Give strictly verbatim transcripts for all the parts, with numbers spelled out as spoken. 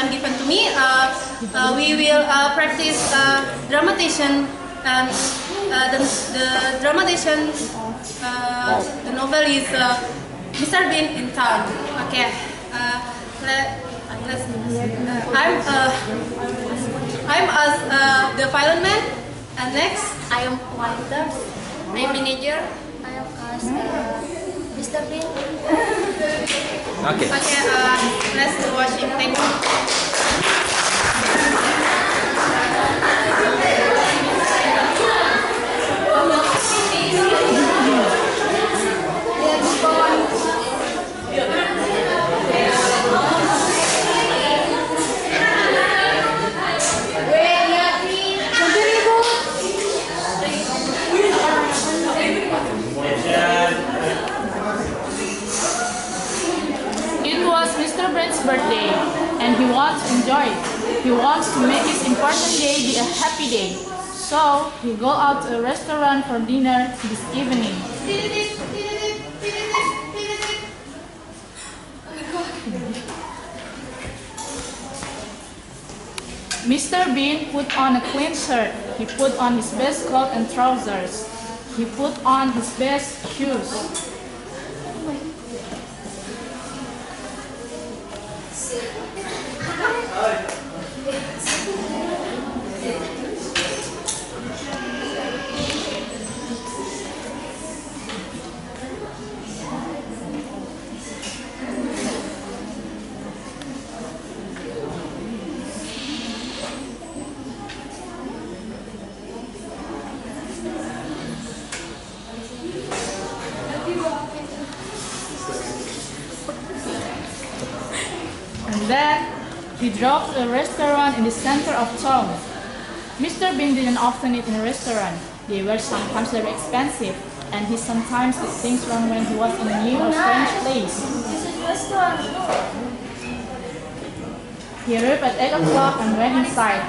time given to me, uh, uh, we will uh, practice uh, dramatization, and uh, the, the dramatization, uh, the novel is uh, Mister Bean in Town. Okay, uh, let, let's. Uh, I'm uh, I'm as uh, the fireman, and next I am writer. I am manager. I am as uh, Mister Bean. Okay. Okay, uh, let's do watching. Thank you. Birthday, and he wants to enjoy it. He wants to make his important day be a happy day. So he go out to a restaurant for dinner this evening. Mister Bean put on a clean shirt. He put on his best coat and trousers. He put on his best shoes. And then he drove to a restaurant in the center of town. Mister Bean didn't often eat in a restaurant. They were sometimes very expensive, and he sometimes did things wrong when he was in a new or strange place. He arrived at eight o'clock and went inside.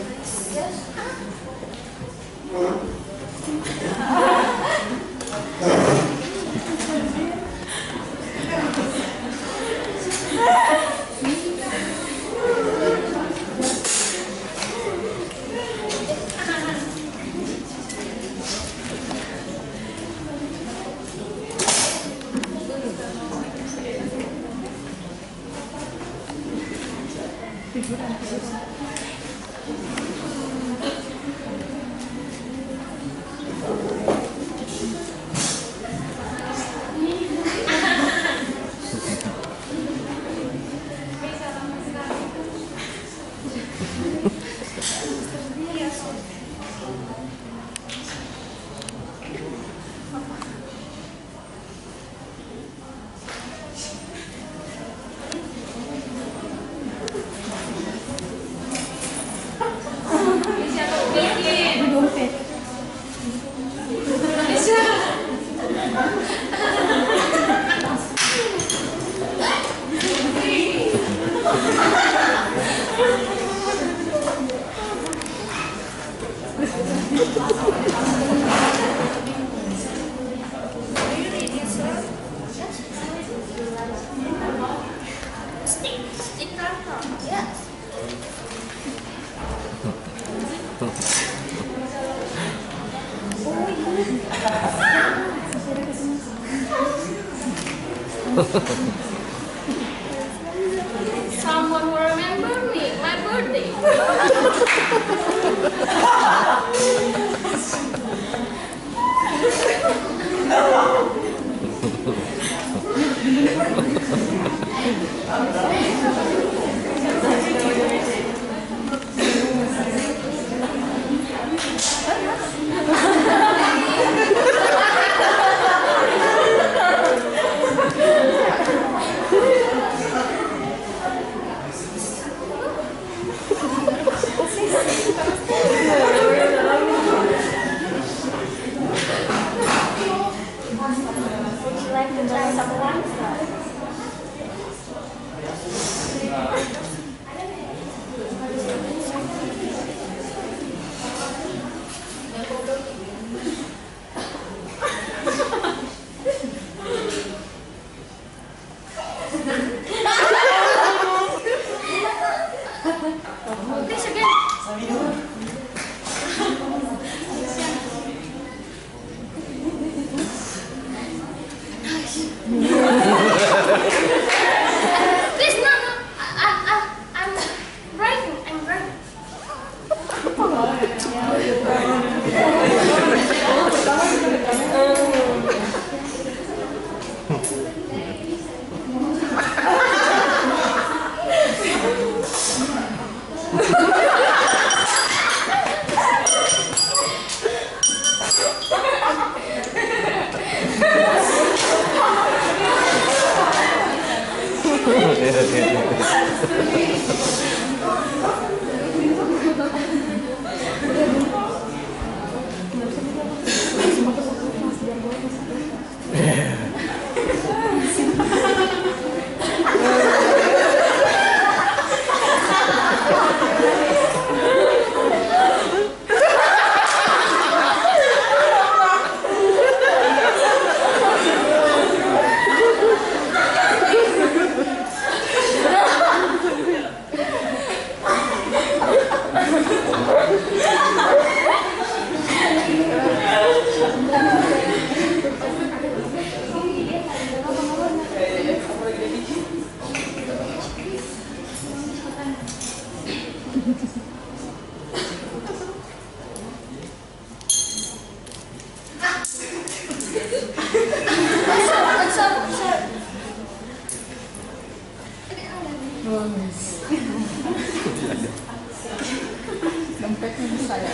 Someone will remember me, my birthday. Would you like to try some wine? Dompetnya bisa ya.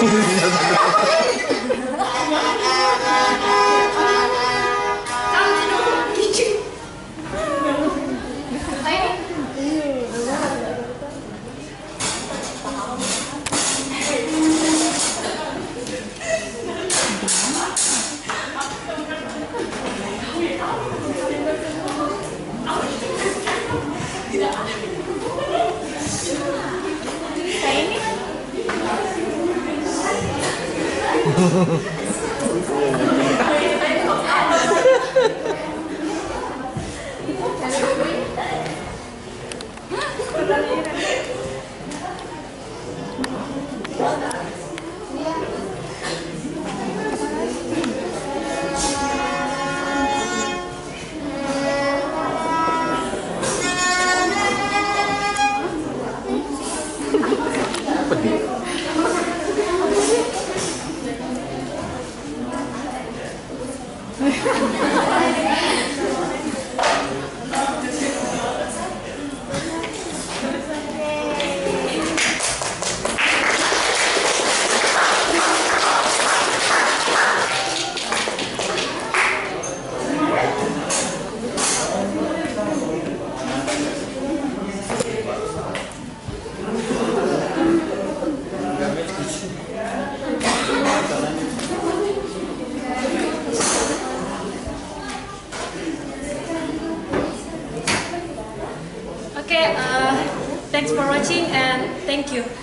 Okay, uh, thanks for watching and thank you.